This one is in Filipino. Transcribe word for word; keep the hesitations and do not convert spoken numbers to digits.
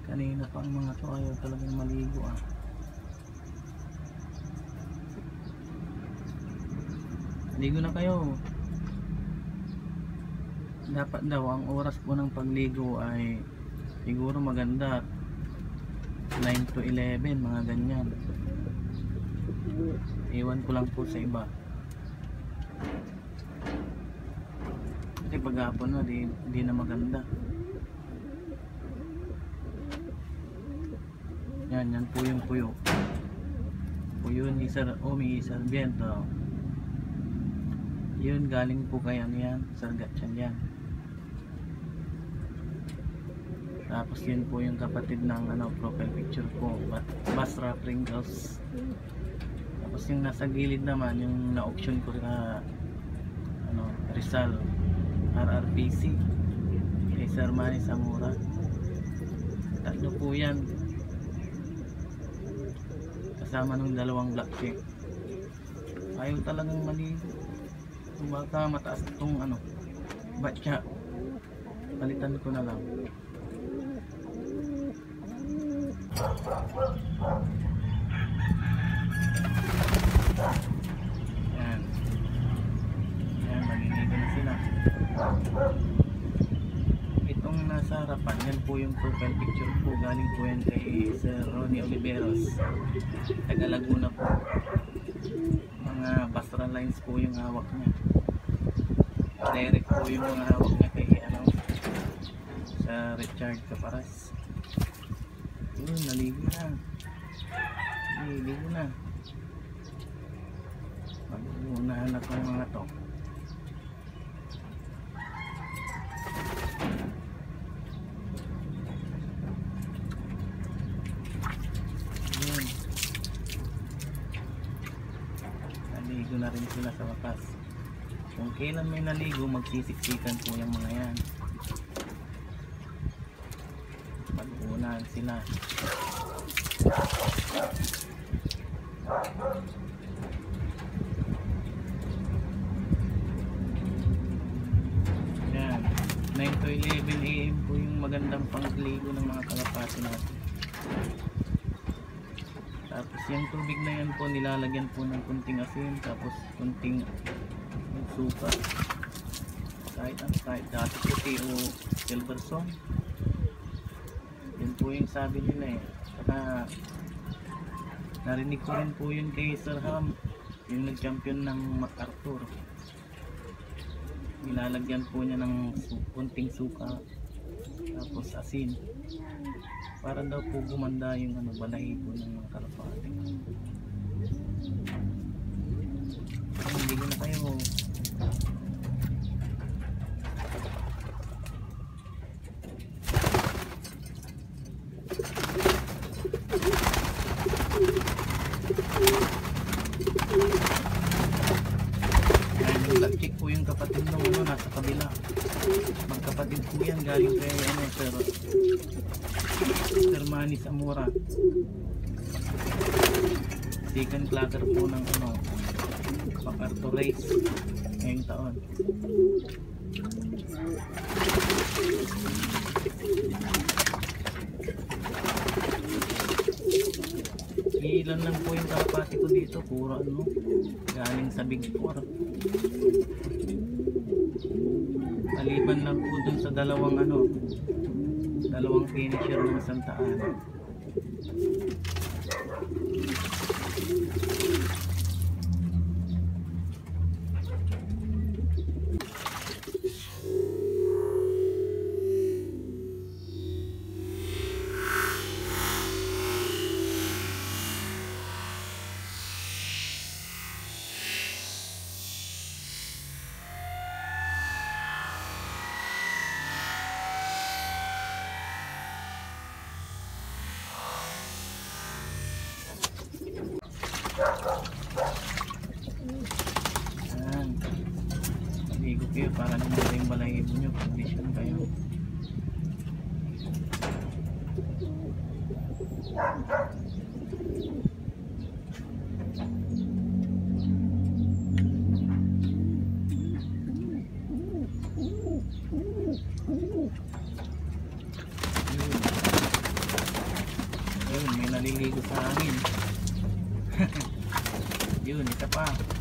Kanina pa ang mga to ayaw talagang maligo ah. Ligo na kayo. Dapat daw ang oras po ng pagligo ay siguro maganda nine to eleven, mga ganyan. Iwan ko lang po sa iba. Kasi paghapon na di, di na maganda. Yan, yan po yung puyo. Puyo ni Sir Omi Sarmiento. Yun galing po kay ano yan, Sargatchan yan. Tapos yun po yung kapatid ng ano, profile picture ko, Basra Pringles. Tapos yung nasa gilid naman, yung na-auction ko na ano, Rizal R R P C kay Sir Manny Zamora. Tatlo po yan, kasama ng dalawang black check. Ayaw talagang maligo. Baka mataas itong ano, batya, palitan ko na lang. Yan. Yan, maliligo na sila. Itong nasa harapan, yan po yung profile picture po. Galing po yan kay Sir Ronnie Oliveros, taga Laguna po. Mga Basra lines po yung hawak niya. Direct po yung mga hawak niya kay ano, sa Richard Caparas. Yun, naligo na. Naligo na. Mag-uunahan na itong mga to. Yun. Naligo na rin sila sa wakas. Kung kailan may naligo, magsisiksikan po yung mga yan. Mag-uunahan sila. Yan, nine to eleven A M po yung magandang pangligo ng mga kalapati natin. Tapos yung tubig na yan po, nilalagyan po ng kunting asin, tapos kunting suka, kahit ang kahit dati puti o silver song. Yun po yung sabi nila eh. Saka narinig ko rin po yun kay Sir Ham, yung nag-champion ng MacArthur. Nilalagyan po niya ng su kunting suka, tapos asin, para daw po gumanda yung ano, balahibo ng mga kalapati. Hindi ko na kayo. Check po yung kapatid ng uno, nasa kabila. Magkapatid po yan, galing kay ano, Sir Sir Manny Zamora. Second clatter po ng ano, MacArthur race ngayong taon. Ilan lang po yung kalapati ko dito, puro ano, galing sa Big Four. Maliban lang po dun sa dalawang ano, dalawang finisher ng Santa Ana. Yan, maligo kayo para naman yung balahibo nyo, condition kayo. Yun, may naliligo sa hangin. Yun, isa pa.